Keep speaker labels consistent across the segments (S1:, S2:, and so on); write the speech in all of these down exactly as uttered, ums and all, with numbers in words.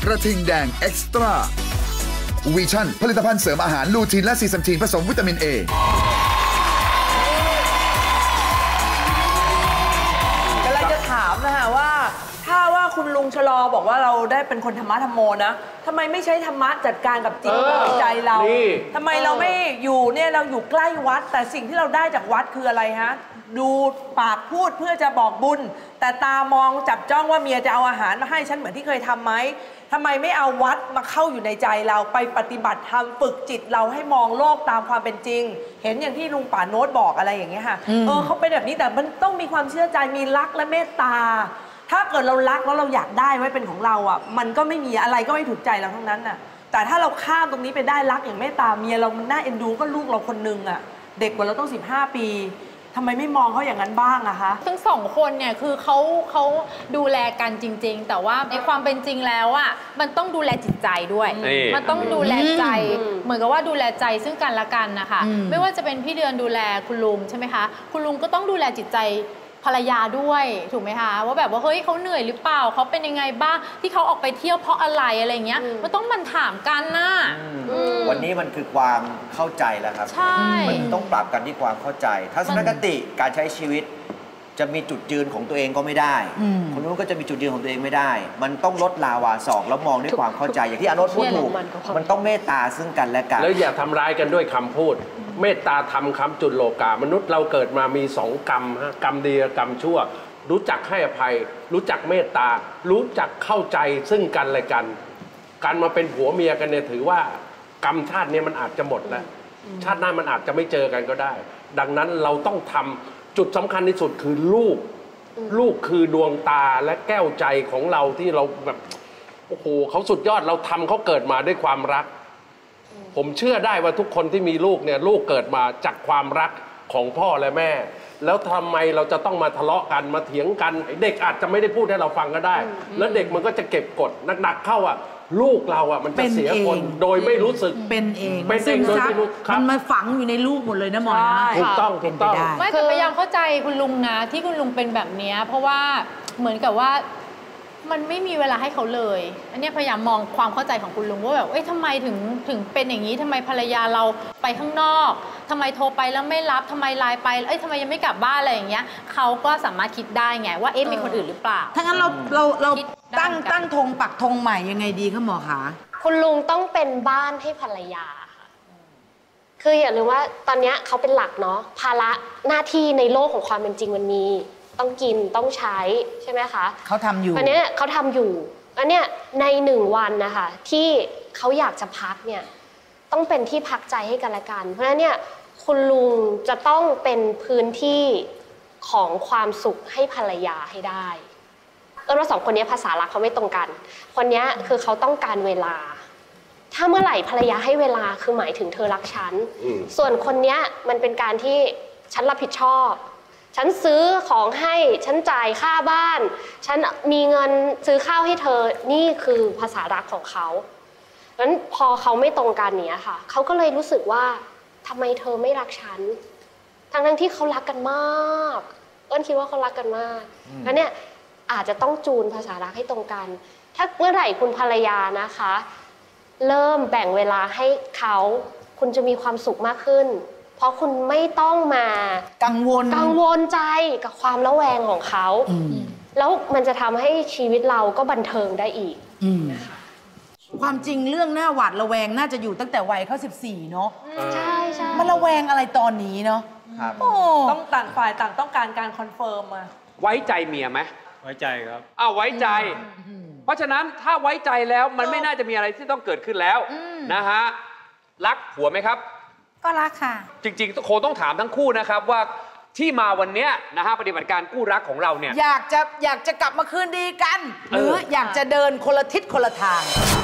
S1: กระทิงแดงเอ็กซ์ตร้าวิชั่นผลิตภัณฑ์เสริมอาหารลูทีนและซีซัมทีนผสมวิตามินเอก
S2: ำลังจะถามนะฮะว่าถ้าว่าคุณลุงชะลอบอกว่าเราได้เป็นคนธรรมะธรรมโมนะทำไมไม่ใช้ธรรมะจัดการกับจิตใจเราทำไมเราไม่อยู่เนี่ยเราอยู่ใกล้วัดแต่สิ่งที่เราได้จากวัดคืออะไรฮะดูปากพูดเพื่อจะบอกบุญแต่ตามองจับจ้องว่าเมียจะเอาอาหารมาให้ฉันเหมือนที่เคยทำไหมทำไมไม่เอาวัดมาเข้าอยู่ในใจเราไปปฏิบัติธรรมฝึกจิตเราให้มองโลกตามความเป็นจริงเห็นอย่างที่ลุงป่าโน้ตบอกอะไรอย่างเงี้ยค่ะเออเขาเป็นแบบนี้แต่มันต้องมีความเชื่อใจมีรักและเมตตาถ้าเกิดเรารักแล้วเราอยากได้ไว้เป็นของเราอ่ะมันก็ไม่มีอะไรก็ไม่ถูกใจเราทั้งนั้นน่ะแต่ถ้าเราข้ามตรงนี้ไปได้รักอย่างเมตตาเมียเรามันน่าเอ็นดูก็ลูกเราคนนึงอ่ะเด็กกว่าเราต้องสิบห้าปีทำไมไม่มองเขาอย่างนั้นบ้างอะคะ
S3: ทั้งสองคนเนี่ยคือเขาเขาดูแลกันจริงๆแต่ว่าในความเป็นจริงแล้วอะมันต้องดูแลจิตใจด้วยมันต้องดูแลใจเหมือนกับว่าดูแลใจซึ่งกันและกันนะคะไม่ว่าจะเป็นพี่เดือนดูแลคุณลุงใช่ไหมคะคุณลุงก็ต้องดูแลจิตใจภรรยาด้วยถูกไหมคะว่าแบบว่าเฮ้ยเขาเหนื่อยหรือเปล่าเขาเป็นยังไงบ้างที่เขาออกไปเที่ยวเพราะอะไรอะไรเงี้ยมันต้องมันถามกันนะ
S4: วันนี้มันคือความเข้าใจแล้วครับ
S3: ใช่
S4: มันต้องปรับกันที่ความเข้าใจทัศนคติการใช้ชีวิตจะมีจุดยืนของตัวเองก็ไม่ได้คนนู้นก็จะมีจุดยืนของตัวเองไม่ได้มันต้องลดลาวาสอกแล้วมองด้วยความเข้าใจอย่างที่อโนชพูดถูกมันต้องเมตตาซึ่งกันและกัน
S5: แล้วอย่าทำร้ายกันด้วยคำพูดเมตตาธรรมคำจุลโลกามนุษย์เราเกิดมามีสองกรรมฮะกรรมดีกรรมชั่วรู้จักให้อภัยรู้จักเมตตารู้จักเข้าใจซึ่งกันและกันการมาเป็นผัวเมียกันเนี่ยถือว่ากรรมชาตินี้มันอาจจะหมดแล้วชาติหน้ามันอาจจะไม่เจอกันก็ได้ดังนั้นเราต้องทำจุดสำคัญที่สุดคือลูกลูกคือดวงตาและแก้วใจของเราที่เราแบบโอ้โหเขาสุดยอดเราทำเขาเกิดมาด้วยความรักผมเชื่อได้ว่าทุกคนที่มีลูกเนี่ยลูกเกิดมาจากความรักของพ่อและแม่แล้วทำไมเราจะต้องมาทะเลาะกันมาเถียงกันเด็กอาจจะไม่ได้พูดให้เราฟังก็ได้แล้วเด็กมันก็จะเก็บกดหนักๆเข้าอ่ะลูกเราอ่ะมันจะเสียคนโดยไม่รู้สึก
S6: เป็นเอง
S5: เป็นเองโดยไม่รู้
S6: มันมาฝังอยู่ในลูกหมดเลยนะหมอนะ
S5: ถูกต้องถูกต้อง
S3: ไม่แต่พยายามเข้าใจคุณลุงนะที่คุณลุงเป็นแบบนี้เพราะว่าเหมือนกับว่ามันไม่มีเวลาให้เขาเลยอันนี้พยายามมองความเข้าใจของคุณลุงว่าแบบเอ้ยทำไมถึงถึงเป็นอย่างนี้ทำไมภรรยาเราไปข้างนอกทำไมโทรไปแล้วไม่รับทำไมไลน์ไปเอ้ยทำไมยังไม่กลับบ้านอะไรอย่างเงี้ยเขาก็สามารถคิดได้ไงว่าเอ๊ะมีคนอื่นหรือเปล่า
S6: ถ้างั้นเราเราเราตั้งตั้งธงปักธงใหม่ยังไงดีคะหมอคะ
S7: คุณลุงต้องเป็นบ้านให้ภรรยาค่ะคืออย่าลืมว่าตอนนี้เขาเป็นหลักเนาะภาระหน้าที่ในโลกของความเป็นจริงมันมีต้องกินต้องใช้ใช่ไหมคะ
S6: เขาทำอยู่
S7: อันนี้เขาทำอยู่อันเนี้ยในหนึ่งวันนะคะที่เขาอยากจะพักเนี่ยต้องเป็นที่พักใจให้กันและกันเพราะฉะนั้นเนี่ยคุณลุงจะต้องเป็นพื้นที่ของความสุขให้ภรรยาให้ได้เออเราสองคนนี้ภาษารักเขาไม่ตรงกันคนนี้คือเขาต้องการเวลาถ้าเมื่อไหร่ภรรยาให้เวลาคือหมายถึงเธอรักฉันส่วนคนนี้มันเป็นการที่ฉันรับผิดชอบฉันซื้อของให้ฉันจ่ายค่าบ้านฉันมีเงินซื้อข้าวให้เธอนี่คือภาษารักของเขางั้นพอเขาไม่ตรงกันเนี้ยค่ะเขาก็เลยรู้สึกว่าทำไมเธอไม่รักฉันทั้งทั้งที่เขารักกันมากเอิ้นคิดว่าเขารักกันมากแล้วเนี่ยอาจจะต้องจูนภาษารักให้ตรงกันถ้าเมื่อไหร่คุณภรรยานะคะเริ่มแบ่งเวลาให้เขาคุณจะมีความสุขมากขึ้นเพราะคุณไม่ต้องมา
S6: กังวล
S7: กังวลใจกับความระแวงของเขาแล้วมันจะทำให้ชีวิตเราก็บันเทิงได้อีก
S6: ความจริงเรื่องหน้าหวาดระแวงน่าจะอยู่ตั้งแต่วัยเขาสิบสี่เนาะ
S7: ใช่ใช่
S6: มันระแวงอะไรตอนนี้เนาะ
S2: ต้องต่างฝ่ายต่างต้องการการคอนเฟิร์มมา
S8: ไว้ใจเมียไหม
S9: ไว้ใจครับ
S8: อ้าวไว้ใจเพราะฉะนั้นถ้าไว้ใจแล้วมันไม่น่าจะมีอะไรที่ต้องเกิดขึ้นแล้วนะฮะรักผัวไหมครับ
S10: ก็รักค่ะ
S8: จริงๆคงต้องถามทั้งคู่นะครับว่าที่มาวันนี้นะฮะปฏิบัติการกู้รักของเราเนี่ย
S6: อยากจะอยากจะกลับมาคืนดีกันหรืออยากจะเดินคนละทิศคนละทาง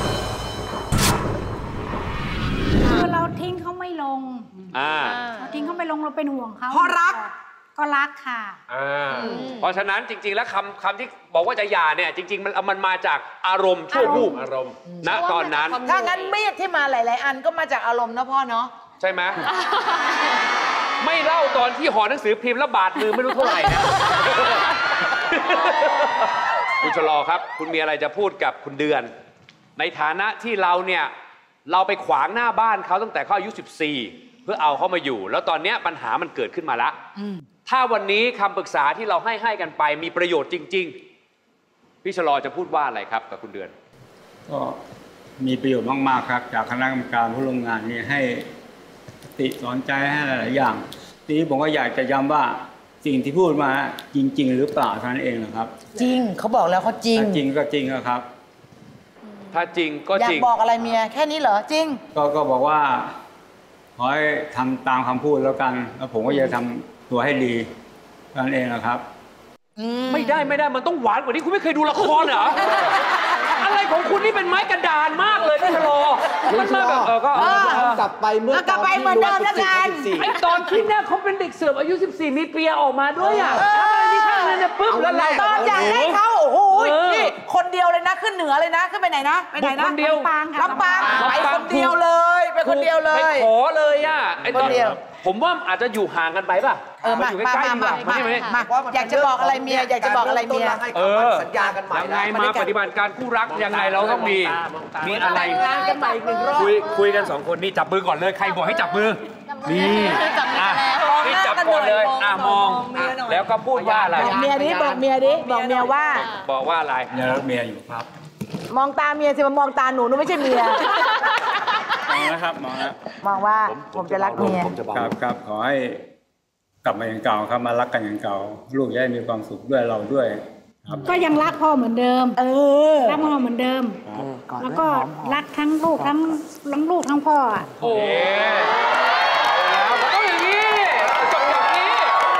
S10: คือเราทิ้งเขาไม่ลงเราทิ้งเขาไม่ลงเราเป็นห่วงเขา
S6: เพราะรัก
S10: ก็รักค่ะ
S8: เพราะฉะนั้นจริงๆแล้วคำคำที่บอกว่าจะหย่าเนี่ยจริงๆมันมันมาจากอารมณ์ชั่ววูบอารมณ์ณตอนนั้น
S6: ถ้างั้นมีดที่มาหลายๆอันก็มาจากอารมณ์นะพ่อเนาะ
S8: ใช่ไหมไม่เล่าตอนที่ห่อหนังสือพิมพ์แล้วบาดมือไม่รู้เท่าไหร่นะคุณชะลอครับคุณมีอะไรจะพูดกับคุณเดือนในฐานะที่เราเนี่ยเราไปขวางหน้าบ้านเขาตั้งแต่เขาอายุสิบสี่เพื่อเอาเขามาอยู่แล้วตอนนี้ปัญหามันเกิดขึ้นมาแล้วถ้าวันนี้คำปรึกษาที่เราให้ให้กันไปมีประโยชน์จริงๆพี่ชะลอจะพูดว่าอะไรครับกับคุณเดือน
S9: ก็มีประโยชน์มากๆครับจากคณะกรรมการผู้ร่วมงานนี้ให้ติสอนใจให้หลายๆอย่างทีนี้ผมก็อยากจะย้ำว่าสิ่งที่พูดมาจริงๆหรือเปล่าเท่านั้นเองนะครับ
S6: จริงเขาบอกแล้วเขาจริง
S9: จริงก็จริงครับ
S8: ถ้าจริงก็จริง
S6: อยากบอกอะไรเมียแค่นี้เหรอจริง
S9: ก็ก็บอกว่าขอให้ทำตามคำพูดแล้วกันแล้วผมก็จะทำตัวให้ดีเท่านั้นเองนะครับ
S8: ไม่ได้ไม่ได้มันต้องหวานกว่านี้คุณไม่เคยดูละครเหรออะไรของคุณนี่เป็นไม้กระดานมากเลยพี่ชะลอมันมาแบบเออก็
S4: กลับไปเมื่อตอนที่
S6: รู้ว่าสิบสี่
S8: ไอตอนที่เนี่ยเขาเป็นเด็กเสิร์ฟอายุสิบสี่มีเปียออกมาด้วยอ่ะอะไรที่ข้างนั้นเนี่ยปึ๊บแล้วเรา
S6: ตอนอยากได้เขาโอ้โหนี่คนเดียวเลยนะขึ้นเหนือเลยนะขึ้นไปไหนนะไปไหนนะ
S8: คนเดียว
S6: ลำปางไปคนเดียวเลยไปคนเดียวเลย
S8: ไปขอเลยอ่ะไอตอนผมว่าอาจจะอยู่ห่างกันไปป่ะ
S6: เออมา
S8: อยู่
S6: ใกล้ๆมามาอยากจะบอกอะไรเมียอยากจะบอกอะไรเมีย
S4: เออสัญญากันใหม่
S8: ยังไงมาปฏิบัติการคู่รักยังไงเราต้องมีมีอะไร
S6: งานกันใหม่หนึ่งรอบ
S8: คุยคุยกันสองคนนี่จับมือก่อนเลยใครบอกให้จับมือนี่อ่ะนี่จับก่อนเลยอ่ะมองแล้วก็พูดว่าอะไร
S6: บอกเมียดิบอกเมียดิบอกเมียว่า
S8: บอกว่าอะไร
S9: ยังรักเมียอยู่ครับ
S6: มองตาเมียสิมามองตาหนูหนูไม่ใช่เมีย
S9: มองนะครับมองนะ
S6: มองว่าผมจะรักเมีย
S9: ครับครับขอให้กลับมาอย่างเก่าครับมารักกันอย่างเก่าลูกจะได้มีความสุขด้วยเราด้วยครับ
S10: ก็ยังรักพ่อเหมือนเดิมเออรักพ่อเหมือนเดิมแล้วก็รักทั้งลูกทั้งทั้งลูกทั้งพ่ออ่ะ
S8: โอ้แล้วก็ต้องอย่างนี้จบอย่างนี้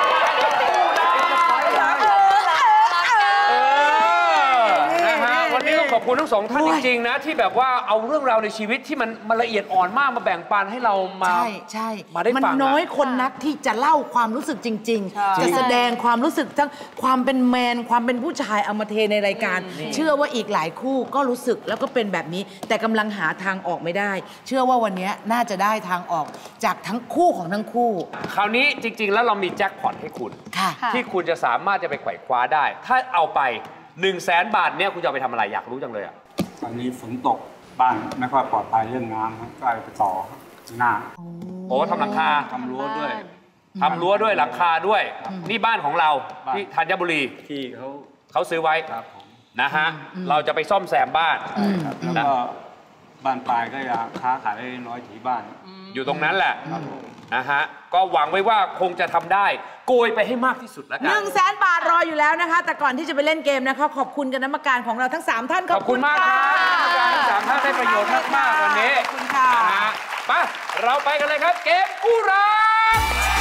S8: วันนี้ต้องขอบคุณทั้งสองท่านจริงๆนะที่แบบว่าเอาเรื่องราวในชีวิตที่มันมันละเอียดอ่อนมากมาแบ่งปันให้เรามา
S6: ใช่ใช่
S8: มาได้ฟัง
S6: มันน้อยคนนักที่จะเล่าความรู้สึกจริงๆจะแสดงความรู้สึกทั้งความเป็นแมนความเป็นผู้ชายเอามาเทในรายการเชื่อว่าอีกหลายคู่ก็รู้สึกแล้วก็เป็นแบบนี้แต่กำลังหาทางออกไม่ได้เชื่อว่าวันนี้น่าจะได้ทางออกจากทั้งคู่ของทั้งคู่
S8: คราวนี้จริงๆแล้วเรามีแจ็คพอตให้คุณที่คุณจะสามารถจะไปไขว่คว้าได้ถ้าเอาไปหนึ่งแสนบาทเนี่ยคุณจะเอาไปทำอะไรอยากรู้จังเลยอ่ะ
S9: ตอนนี้ฝนตกบ้านไม่ค่อยปลอดภัยเรื่องน้ำก็ไปต่อหน้า
S8: โอ้ทำหลังคา
S9: ทำรั้วด้วย
S8: ทำรั้วด้วยหลังคาด้วยนี่บ้านของเราที่ธัญบุรี
S9: ที่เขา
S8: เขาซื้อไว้นะฮะเราจะไปซ่อมแซมบ้าน
S9: แล้วก็บ้านปลายก็จะค้าขายได้น้อยที่บ้าน
S8: อยู่ตรงนั้นแหละนะฮะก็หวังไว้ว่าคงจะทำได้โกยไปให้มากที่สุดแล้วกัน
S6: หนึ่งแสนบาทรออยู่แล้วนะคะแต่ก่อนที่จะไปเล่นเกมนะคะขอบคุณคณะกรรมการของเราทั้งสามท่าน
S8: ขอบคุณมากครับกรรมการทั้งสามท่านได้ประโยชน์มากๆวันนี้
S6: ขอบคุณค่ะ
S8: ไปเราไปกันเลยครับเกมคู่รัก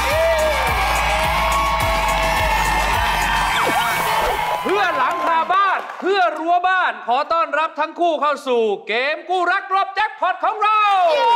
S8: เพื่อหลังคาบ้านเพื่อรั้วบ้านขอต้อนรับทั้งคู่เข้าสู่เกมคู่รักรอบแจ็คพอตของเรา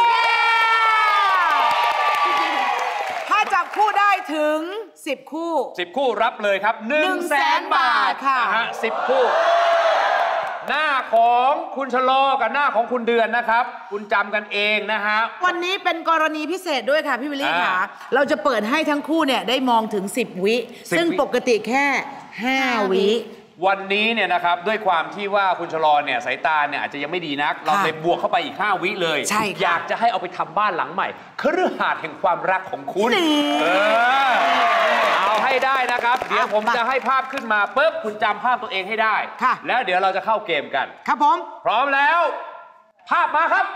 S6: ถ้าจับคู่ได้ถึงสิบคู่
S8: สิบคู่รับเลยครับหนึ่งแสนบาทค่ะนะฮะสิบคู่หน้าของคุณชะลอกับหน้าของคุณเดือนนะครับคุณจำกันเองนะฮะ
S6: วันนี้เป็นกรณีพิเศษด้วยค่ะพี่วิลลี่ค่ะเราจะเปิดให้ทั้งคู่เนี่ยได้มองถึงสิบวิซึ่งปกติแค่ห้าวิ
S8: วันนี้เนี่ยนะครับด้วยความที่ว่าคุณชะลอเนี่ยสายตาเนี่ยอาจจะยังไม่ดีนักเราเลยบวกเข้าไปอีกห้าวิเลยอยากจะให้เอาไปทำบ้านหลังใหม่คฤหาสน์แห่งความรักของคุณเออเอาให้ได้นะครับเดี๋ยวผมจะให้ภาพขึ้นมาปุ๊บคุณจำภาพตัวเองให้ได้แล้วเดี๋ยวเราจะเข้าเกมกัน
S6: ครับผม
S8: พร้อมแล้วภาพมาครับ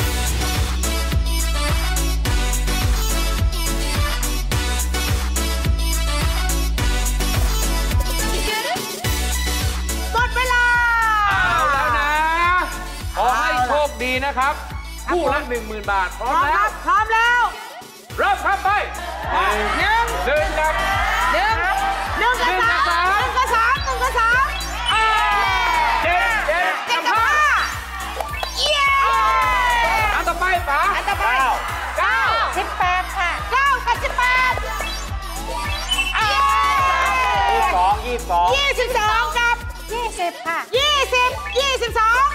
S8: ขอให้โชคดีนะครับคู่ละหนึ่งหมื่นบาทพร้อมแล้ว
S6: พร้อมแล้ว
S8: เริ่มครับไป
S6: หนึ่ง
S8: หนึ่งกับ
S6: หนึ่งหนึ่งกับสามหนึ่งกับสามหนึ่งกับสาม
S8: เจ็ดเจ็ดกับห้า
S6: เย้
S8: อันต่อไปป๋า
S6: อันต่อไปเก้าสิบแปดค่ะเก้ากับสิบแปด
S8: ยี่สิบสองยี่สิบสอง
S6: ยี่สิบสองกับยี่สิบค่ะยี่สิบยี่สิบสอง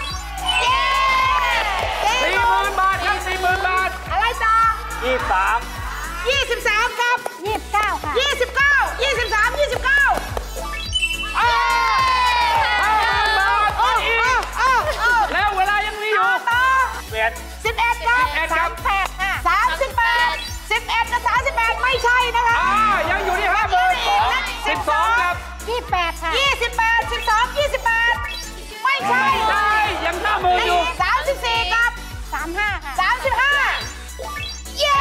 S8: สี่หมื่นบาทครับสี่หมื่นบาท
S6: อะไรต่อ
S8: ยี่สิบสาม
S6: ยี่สิบสามครับ
S10: ยี่สิบเก้าค่ะ
S6: ยี่สิบเก้ายี่สิบสามยี่สิบเก้า
S8: ห้าหมื่นบาทอีกแล้วเวลายังมี
S10: ยี่สิบแปดค่ะ
S6: ยี่สิบแปด สิบสอง ยี่สิบแปดไม่ใช่ค่ะ
S8: ยังหน้ามืออยู่
S6: สามสิบสี่กับ
S10: สามห้าค่ะ
S6: สามสิบห้าเย้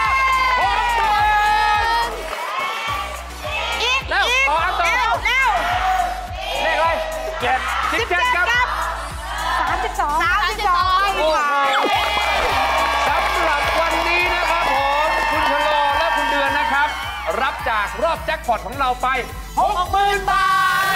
S6: อีก
S8: เร็ว
S6: อีก
S8: ต่ออันต่อ
S6: เร็วเร็ว
S8: เลขอะไรเจ็ดสิบเจ็ดครับ
S10: สามสิบสอง
S6: สามสิบสอง
S8: โอ้โหสำหรับวันนี้นะครับผมคุณชโลและคุณเดือนนะครับ รับจากรอบแจ็คพอตของเราไป หกหมื่น บาท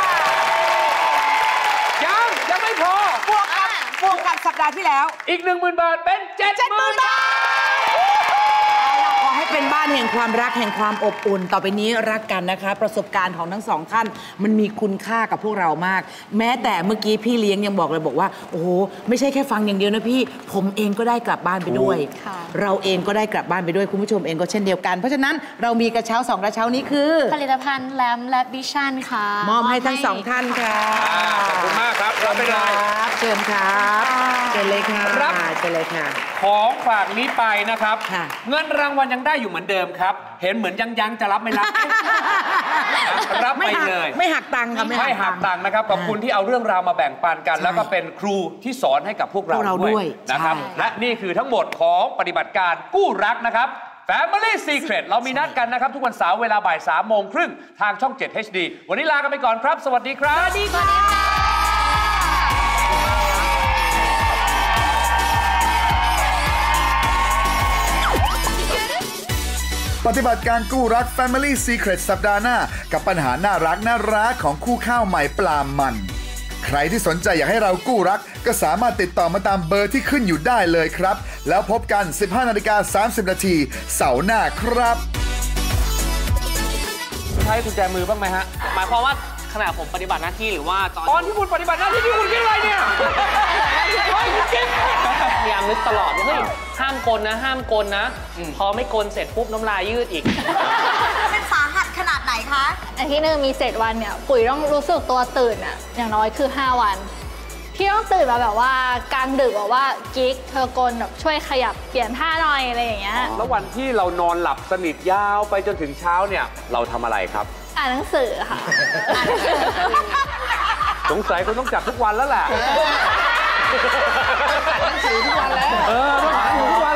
S8: ยังยังไม่พอบวกกับบวกกับสัปดาห์ที่แล้ว อีก หนึ่งหมื่น บาทเป็น เจ็ดหมื่น บาท
S6: ขอให้เป็นบ้านแห่งความรักแห่งความอบอุ่นต่อไปนี้รักกันนะคะประสบการณ์ของทั้งสองท่านมันมีคุณค่ากับพวกเรามาก แม้แต่เมื่อกี้พี่เลี้ยงยังบอกเลยบอกว่าโอ้โหไม่ใช่แค่ฟังอย่างเดียวนะพี่ผมเองก็ได้กลับบ้านไปด้วย เราเองก็ได้กลับบ้านไปด้วยคุณผู้ชมเองก็เช่นเดียวกันเพราะฉะนั้นเรามีกระเช้าสองกระเช้านี้คือ
S11: ผลิตภัณฑ์แลมและบิชันค่ะ
S6: มอบให้ทั้งสองท่านค่ะ
S8: ขอบคุณมากครับรับไปเลย
S6: เชิญครับเชิญเลยค่ะ
S8: รับ
S6: เชิญเลยค่ะ
S8: ของฝากนี้ไปนะครับ
S6: ค่ะ
S8: เงินรางวัลยังได้อยู่เหมือนเดิมครับ เห็นเหมือนยังยังจะรับไม่รับ รับไปเลย
S6: ไม่หักตังค์ค่ะ
S8: ไม่หักตังค์นะครับขอบคุณที่เอาเรื่องราวมาแบ่งปันกัน แล้วก็เป็นครูที่สอนให้กับพวกเรา
S6: พวกเราด้วย
S8: นะครับ
S6: ใช่
S8: และนี่คือทั้งหมดของปฏิบัติการกู้รักนะครับ Family Secret เรามีนัดกันนะครับ ทุกวันเสาร์เวลาบ่ายสามโมงครึ่งทางช่องเจ็ด เอช ดี วันนี้ลากันไปก่อนครับ สวัสดีครับ
S6: สวัสดีค่ะ
S1: ปฏิบัติการกู้รัก Family Secret สัปดาห์หน้ากับปัญหาน่ารักน่ารักของคู่ข้าวใหม่ปลามัน ใครที่สนใจอยากให้เรากู้รักก็สามารถติดต่อมาตามเบอร์ที่ขึ้นอยู่ได้เลยครับแล้วพบกัน สิบห้านาฬิกาสามสิบนาทีเสาร์หน้าครับ
S8: ใช้กุญแจมือบ้างไหมฮะ
S12: หมายความว่าขณะผมปฏิบัติหน้าที่หรือว่าตอน
S8: ตอนที่คุณปฏิบัติหน้าที่ที่คุณคิดอะไรเนี่ยเฮ้ยคุณคิด
S12: พยายามนึกตลอดว่าเฮ้ยห้ามกลนะห้ามกลนะ พอไม่กลเสร็จปุ๊บน้ำลายยืดอีก
S11: เป็นสาหัสขนาดไหนคะอาทิตย์หนึ่งมีเจ็ดวันเนี่ยปุ๋ยต้องรู้สึกตัวตื่นอะอย่างน้อยคือห้าวันพี่ต้องตื่นมาแบบว่ากลางดึกบอกว่ากิ๊กเธอกลแบบช่วยขยับเปลี่ยนท่าหน่อยอะไรอย่างเงี้ย
S8: แล้ววันที่เรานอนหลับสนิทยาวไปจนถึงเช้าเนี่ยเราทำอะไรครับ
S11: อ่านหนังสือค่ะ
S8: สงสัยคุณต้องจัดทุกวันแล้วแหละ
S6: อ่านหนังสือทุกวันแล้ว
S8: เออต้องอ่านทุกวัน